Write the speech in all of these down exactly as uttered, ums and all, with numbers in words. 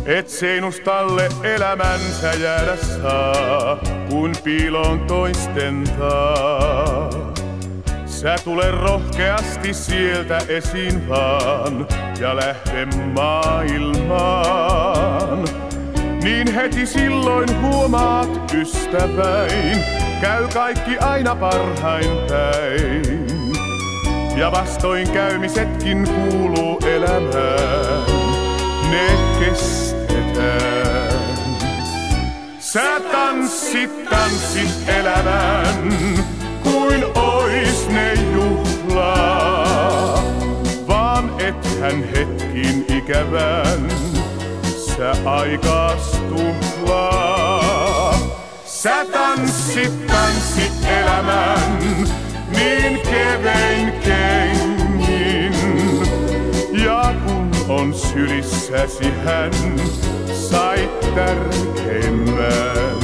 et seinustalle elämänsä jäädä saa, kun piiloon toisten taa. Sä tule rohkeasti sieltä esiin vaan ja lähde maailmaan. Niin heti silloin huomaat ystäväin, käy kaikki aina parhain päin. Ja vastoinkäymisetkin kuuluu elämään, ne kestetään. Sä tanssit, tanssit elämän, kuin ois ne juhlaa. Vaan ethän hetkin ikävän, sä aikaas tuhlaa. Sä tanssit, tanssit elämän, niin kevein kengin. Ja kun on sylissäsi hän, sait tärkeimmän.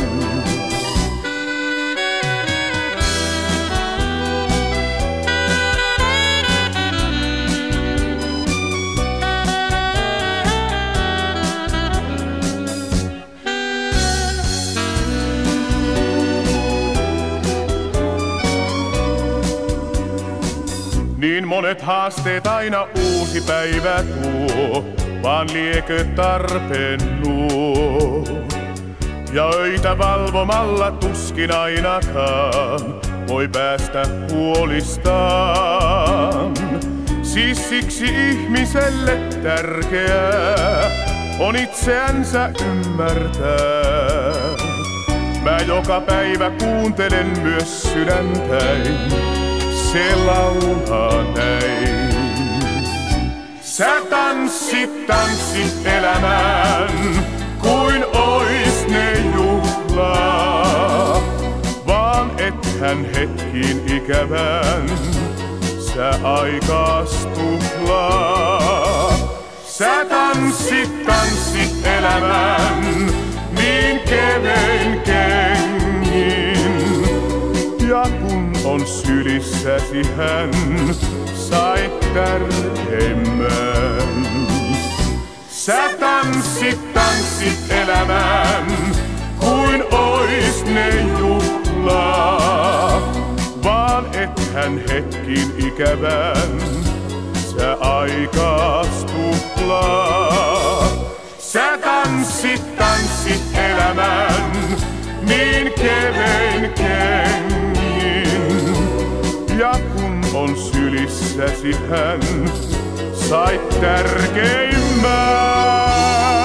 Niin monet haasteet aina uusi päivä tuo, vaan liekö tarpeen nuo. Ja öitä valvomalla tuskin ainakaan voi päästä huolistaan. Siis siksi ihmiselle tärkeää on itseänsä ymmärtää. Mä joka päivä kuuntelen myös sydäntäin, se laulaa näin. Sä tanssit, tanssit elämän, kuin ois ne juhlaa. Vaan ethän hetkiin ikävän, sä aikaas tuhlaa. Sä tanssit, tanssit elämän, niin kevein kengin. Ja kun on sylissäsi hän, sait tärkeimmän. Sä tanssit, tanssit elämän, kuin ois ne juhlaa. Vaan ethän hetkin ikävän, sä aikaas tuhlaa. Sä tanssit, tanssit elämän, niin kevein kengin. Ja kun on sylissäsi hän, sait tärkeimmän.